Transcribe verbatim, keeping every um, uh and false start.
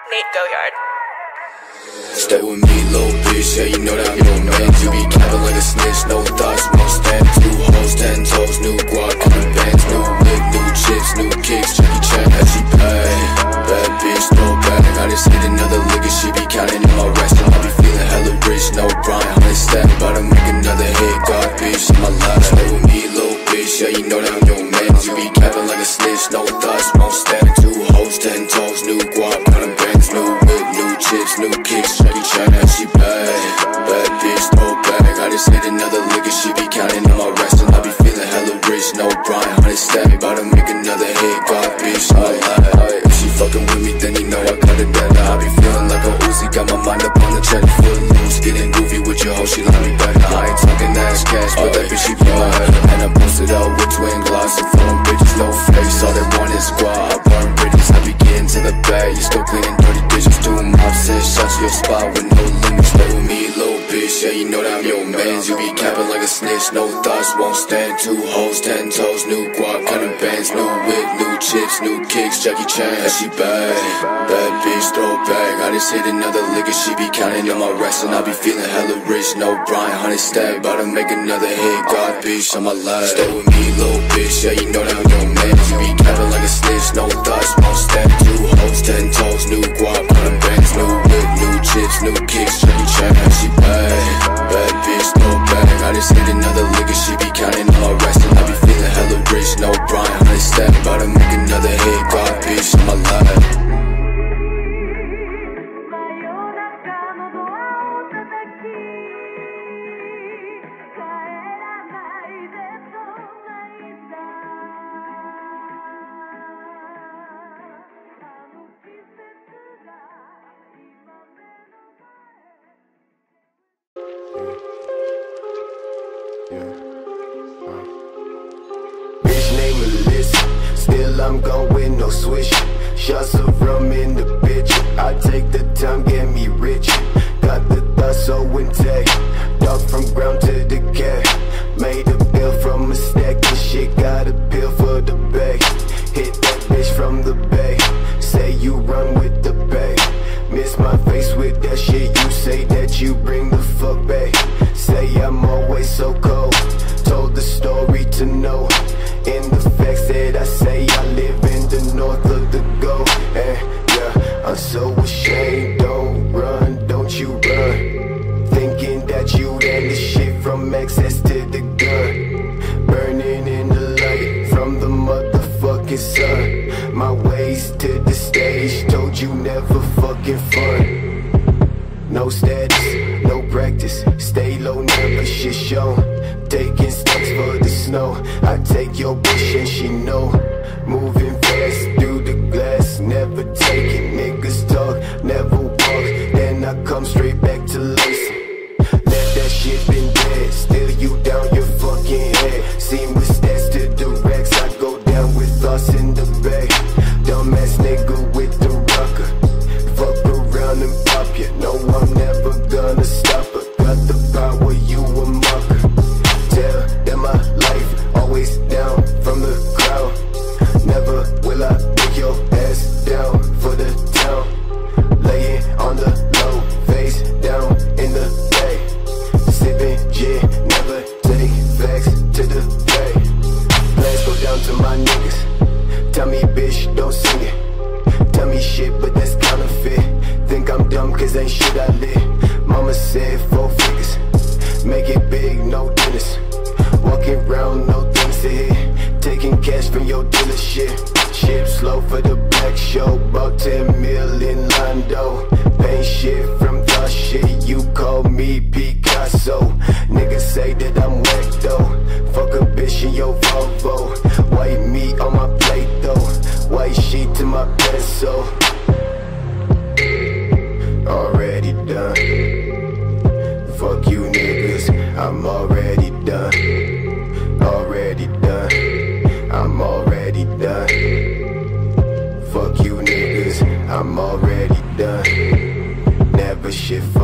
Nate Goyard. Stay with me, little bitch, yeah, you know that I'm your man. You be capping like a snitch, no thoughts, won't stand. Two hoes, ten toes, new guap on the bands. New wig, new chips, new kicks, Jackie Chan, as she pay. Bad bitch, throw back, I just hit another lick and she be counting in my restaurant. I be feeling hella rich, no Brian, hundred stack. About to make another hit, God bitch, in my life. Stay with me, little bitch, yeah, you know that I'm your man. You be capping like a snitch, no thoughts, won't stand. Two hoes, ten toes, new guap on the bands. New wig, new chips, new kicks, Jackie Chan, as she pay. Bad bitch, throw back, I just hit another lick and she be counting in my restaurant. I be feeling hella rich, no Brian, hundred stack. About to make another hit, God bitch, in my life. If she fucking with me, then you know I got it better. I be feeling like a Uzi, got my mind up on the check. Foot loose, getting goofy with your hoe, she like me better. I ain't talking ass cash, but that bitch she be my head. And I posted out with twin glass and phone bitches, no face. All they want is squad, I burn bridges. I be getting to the bag, you still cleaning dirty dishes. Doing my shit, shot to your spot with no limits. Stay with me, little bitch, yeah, you know that I'm your mans. You be capping like a snitch, no thoughts, won't stand. Two hoes, ten toes, new guap, counting bands. New wig, new chips, new kicks, Jackie Chan, as she bad. Bad bitch, throw back, I just hit another lick and she be counting on my rest. And I be feeling hella rich, no Brian, hundred stack. About to make another hit, God bitch, on my life. Stay with me, little bitch, yeah, you know that I'm your man. You be capping like a snitch, no thoughts, won't stand. Two hoes, ten toes, new guap, counting bands. New wig, new chips, new kicks, Jackie Chan, as she bad. Bad bitch, throw back, I just hit another lick and she be counting on my rest. And I be feeling hella rich, no Brian, hundred stack. About to make another hit, God bitch, on my life. Still I'm going no swish. Shots of rum in the bitch. I take the time, get me rich. Got the thoughts so intact. Dog from ground to the cat. Made a bill from a stack of shit. Got a pill for the bag. Hit that bitch from the bay. Say you run with the bay. Miss my face with that shit. You say that you bring the fuck back. Say I'm always so cold. Told the story to know. In the facts that I say, I live in the north of the gold. And yeah, I'm so ashamed. Don't run, don't you run. Thinking that you and the shit from access to the gun. Burning in the light from the motherfucking sun. My ways to the stage, told you never fucking fun. No status, no practice, stay low, never shit shown. Taking steps for the snow, I take your bitch and she know. Moving fast through the glass, never taking niggas talk, never walk. Then I come straight back to lacing. Let that shit been dead, still you down your fucking head. Seamless stats to the racks, I go down with thoughts in the bag. Dumbass nigga with the rocker, fuck around and pop ya. No, I'm never gonna stop her. Got the power, you a mocker. Tell them my life, always down from the crowd. Never will I break your ass down for the town. Laying on the low, face down in the bay. Sipping gin, never take facts to the bay. Plans go down to my niggas. Tell me bitch, don't sing it. Tell me shit, but that's counterfeit. Think I'm dumb cause ain't shit I live. Mama said four figures, make it big, no dinners. Walking around, no things to hit. Taking cash from your dealership. Ship slow for the black show. About ten million Lando. Paint shit from the shit. You call me Picasso. Niggas say that I'm whack though. Fuck a bitch in your Volvo. White meat on my plate though. White sheet to my pencil. Already done. Fuck you niggas, I'm already done. Already done, I'm already done. Fuck you niggas, I'm already done. Never shit